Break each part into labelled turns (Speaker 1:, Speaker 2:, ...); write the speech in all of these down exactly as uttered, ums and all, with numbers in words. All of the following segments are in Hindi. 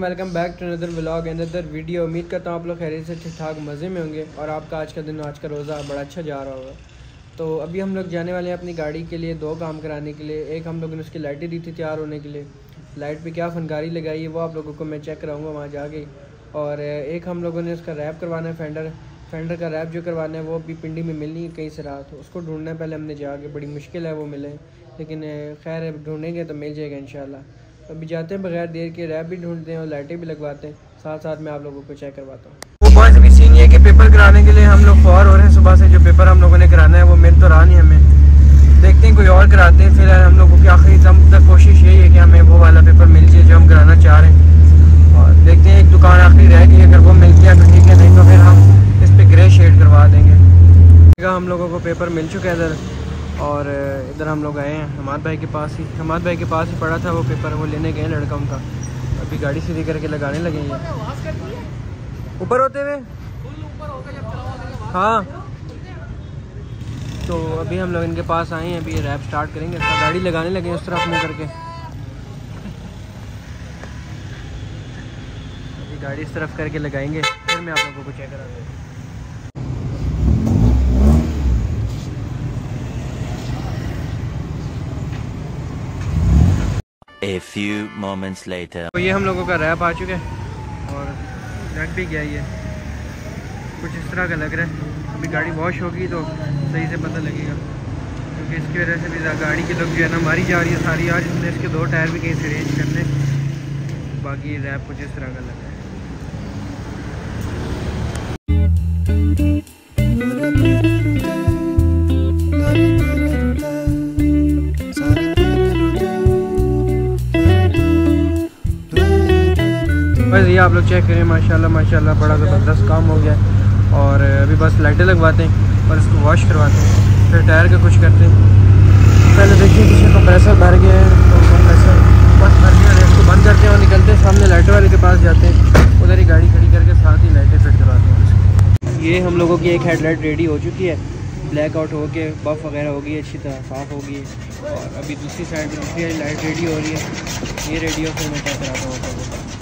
Speaker 1: Welcome back to another vlog and other video. उम्मीद करता हूँ आप लोग खैरियत से ठीक ठाक मज़े में होंगे और आपका आज का दिन आज का रोज़ा बड़ा अच्छा जा रहा होगा। तो अभी हम लोग जाने वाले हैं अपनी गाड़ी के लिए दो काम कराने के लिए। एक हम लोगों ने उसकी लाइटें दी थी तैयार होने के लिए, लाइट पे क्या फनकारी लगाई है वो आप लोगों को मैं चेक कराऊँगा वहाँ जाके। और एक हम लोगों ने उसका रैप करवाना है, फेंडर फेंडर का रैप जो करवाना है वो अभी पिंडी में मिलनी है कहीं से रात, तो उसको ढूंढना है पहले हमने जाके, बड़ी मुश्किल है वो मिले, लेकिन खैर ढूंढेंगे तो मिल जाएगा इंशाल्लाह। तो अभी जाते हैं बगैर देर के, रैप भी ढूंढते हैं और लाइटें भी लगवाते हैं, साथ साथ मैं आप लोगों को चेक करवाता हूँ। वो बॉयस अभी सीन ये है कि पेपर कराने के लिए हम लोग फौर हो रहे हैं सुबह से। जो पेपर हम लोगों ने कराना है वो मिल तो रहा नहीं हमें, देखते हैं कोई और कराते हैं। फिलहाल हम लोगों की आखिरी दम तक कोशिश यही है कि हमें वो वाला पेपर मिल जाए जो हम कराना चाह रहे हैं। और देखते हैं एक दुकान आखिरी रह गई, अगर वो मिल गया तो ठीक है, नहीं तो फिर हम इस पर ग्रे शेड करवा देंगे। हम लोगों को पेपर मिल चुका है इधर, और इधर हम लोग आए हैं हमाद भाई के पास ही, हमाद भाई के पास ही पड़ा था वो पेपर, वो लेने गए लड़का उनका। अभी गाड़ी सीधी करके लगाने लगे हैं ऊपर होते हुए। हाँ तो अभी हम लोग इनके पास आए हैं, अभी ये रैप स्टार्ट करेंगे, इसका गाड़ी लगाने लगे उस तरफ मुँह करके। अभी गाड़ी इस तरफ करके लगाएंगे, फिर मैं आप लोगों को चेक करा दूँगा।
Speaker 2: A few moments later.
Speaker 1: तो ये हम लोगों का रैप आ चुका है और लग भी गया, ये कुछ इस तरह का लग रहा है। अभी गाड़ी वॉश होगी तो सही से पता लगेगा, क्योंकि इसकी वजह से भी गाड़ी की लुक जो है ना मारी जा रही है सारी। आज हमने इसके दो टायर भी कहीं से रेंज करने, बाकी रैप कुछ इस तरह का लग रहा है। बस ये आप लोग चेक करें, माशाल्लाह माशाल्लाह बड़ा ज़बरदस्त काम हो गया। और अभी बस लाइटें लगवाते हैं और इसको वॉश करवाते हैं, फिर टायर का कुछ करते हैं। पहले देखिए किसी को पैसा भर गया है तो पैसा बस भर गया, इसको बंद करते हैं और निकलते हैं सामने लाइटें वाले के पास जाते हैं, उधर ही गाड़ी खड़ी करके साथ ही लाइटें फिट करवाते हैं। ये हम लोगों की एक हेडलाइट रेडी हो चुकी है, ब्लैक आउट हो के बफ वगैरह हो गई है, अच्छी तरह साफ़ हो गई है। और अभी दूसरी साइड दूसरी लाइट रेडी हो रही है, ये रेडी हो फिर मैं क्या कराता हूँ आपको।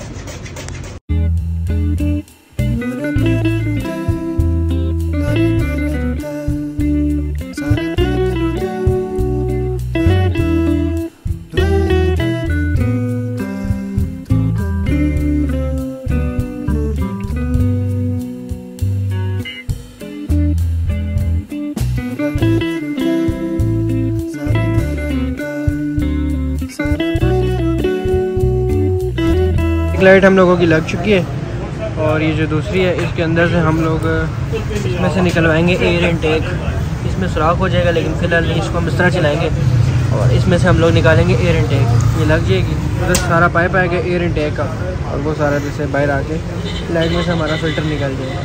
Speaker 1: एक लाइट हम लोगों की लग चुकी है और ये जो दूसरी है इसके अंदर से हम लोग इसमें से निकलवाएंगे एयर इनटेक। इसमें सुराख हो जाएगा लेकिन फ़िलहाल नहीं, इसको हम इस तरह चलाएंगे और इसमें से हम लोग निकालेंगे एयर इनटेक। ये लग जाएगी, उधर सारा पाइप आएगा एयर इनटेक का और वो सारा जैसे बाहर आके लाइट में से हमारा फ़िल्टर निकल जाएगा।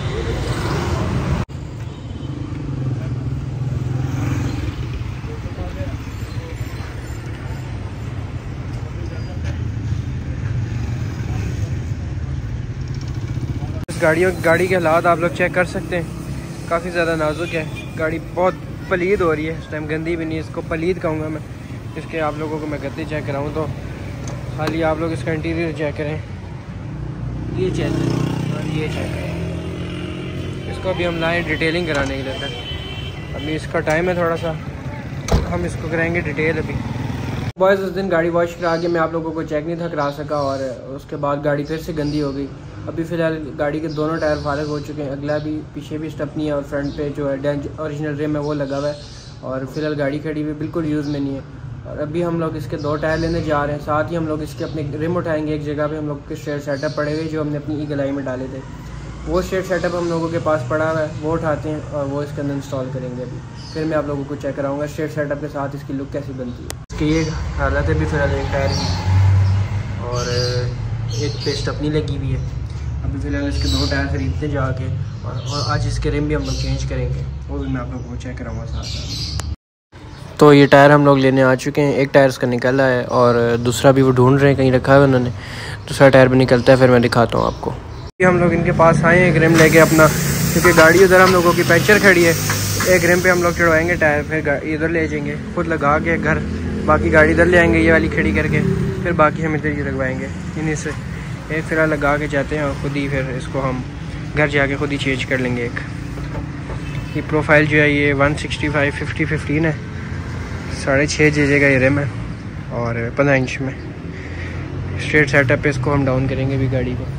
Speaker 1: गाड़ियों गाड़ी के हालात आप लोग चेक कर सकते हैं, काफ़ी ज़्यादा नाजुक है गाड़ी, बहुत पलीद हो रही है। इस टाइम गंदी भी नहीं, इसको पलीद कहूँगा मैं। इसके आप लोगों को मैं गद्दे चेक कराऊँ तो खाली आप लोग इसका इंटीरियर चेक करें, ये चेक करें और ये चेक करें। इसको अभी हम लाए डिटेलिंग कराने के लिए सर, अभी इसका टाइम है थोड़ा सा, हम इसको कराएँगे डिटेल अभी। बॉयज़ उस दिन गाड़ी वॉश करा के मैं आप लोगों को चेक नहीं था करा सका और उसके बाद गाड़ी फिर से गंदी हो गई। अभी फ़िलहाल गाड़ी के दोनों टायर फारग हो चुके हैं, अगला भी पीछे भी स्टपनी है और फ्रंट पे जो है डेंज ओरिजिनल रिम है वो लगा हुआ है। और फिलहाल गाड़ी खड़ी हुई बिल्कुल यूज़ में नहीं है। और अभी हम लोग इसके दो टायर लेने जा रहे हैं, साथ ही हम लोग इसके अपने रिम उठाएंगे। एक जगह पे हम लोग के स्ट्रेट सेटअप पड़े हुए जो हमने अपनी ई गलाई में डाले थे, वो स्ट्रेट सेटअप हम लोगों के पास पड़ा हुआ है, वो उठाते हैं और वो इसके अंदर इंस्टॉल करेंगे। अभी फिर मैं आप लोगों को चेक कराऊँगा स्ट्रेट सेटअप के साथ इसकी लुक कैसी बनती है। इसकी ये हालत है भी फिलहाल एक टायर की और एक पे स्टपनी लगी हुई है। अभी फ़िलहाल इसके दो टायर खरीदते जाके और, और आज इसके रिम भी हम लोग चेंज करेंगे, वो भी मैं आप लोगों को चेक कराऊंगा साथ साथ। तो ये टायर हम लोग लेने आ चुके हैं, एक टायर इसका निकला है और दूसरा भी वो ढूंढ रहे हैं, कहीं रखा है उन्होंने, दूसरा टायर भी निकलता है फिर मैं दिखाता हूँ आपको। ये हम लोग इनके पास आए हैं एक रिम लेके अपना, क्योंकि गाड़ी उधर हम लोगों की पंचर खड़ी है। एक रिम पे हम लोग चढ़वाएंगे टायर, फिर इधर ले जाएंगे खुद लगा के घर, बाकी गाड़ी इधर ले आएंगे ये वाली खड़ी करके, फिर बाकी हम इधर ही लगवाएंगे इन्हीं से। एक फिर लगा के जाते हैं और ख़ुद ही फिर इसको हम घर जाके ख़ुद ही चेंज कर लेंगे। एक ये प्रोफाइल जो है ये one sixty five fifty fifteen है, साढ़े छः जे का ये रिम है और पंद्रह इंच में स्ट्रेट सेटअप पे इसको हम डाउन करेंगे भी गाड़ी को।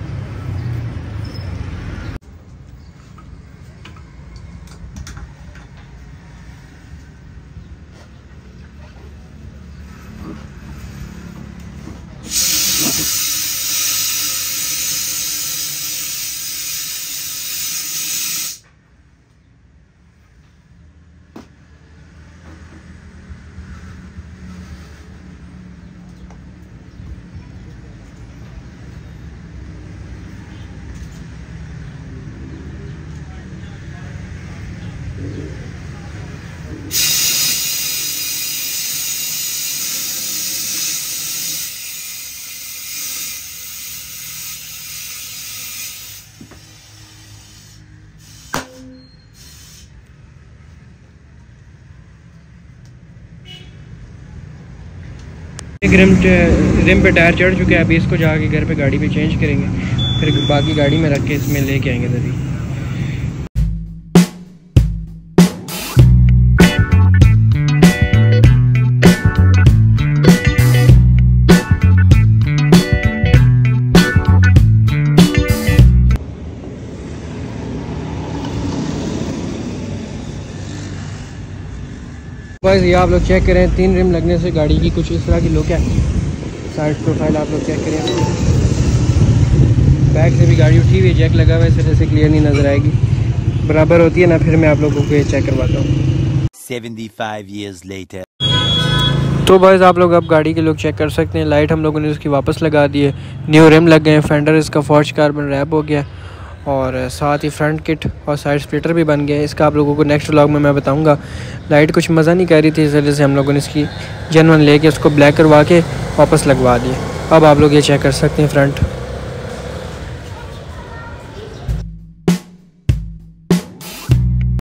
Speaker 1: एक रिम रिम पे टायर चढ़ चुका है, अभी इसको जाके घर पे गाड़ी पे चेंज करेंगे, फिर बाकी गाड़ी में रख के इसमें लेके आएंगे तभी। बस ये आप लोग चेक करें, तीन रिम लगने से गाड़ी की कुछ इस तरह की लुक है। साइड प्रोफाइल आप लोग चेक करें, बैक से भी गाड़ी उठी हुई है, जैक लगा हुआ है, इस वजह से क्लियर नहीं नज़र आएगी। बराबर होती है ना, फिर मैं आप लोगों को ये चेक करवाता हूँ।
Speaker 2: seventy-five years later.
Speaker 1: तो बस आप लोग अब गाड़ी के लोग चेक कर सकते हैं, लाइट हम लोगों ने इसकी वापस लगा दी है, न्यू रिम लग गए हैं, फेंडर इसका फॉर्ज कार्बन रैप हो गया और साथ ही फ्रंट किट और साइड स्प्लिटर भी बन गया है। इसका आप लोगों को नेक्स्ट व्लॉग में मैं बताऊंगा। लाइट कुछ मज़ा नहीं कर रही थी, इस वजह से हम लोगों ने इसकी जेनवन लेके उसको ब्लैक करवा के वापस लगवा दिए। अब आप लोग ये चेक कर सकते हैं फ्रंट।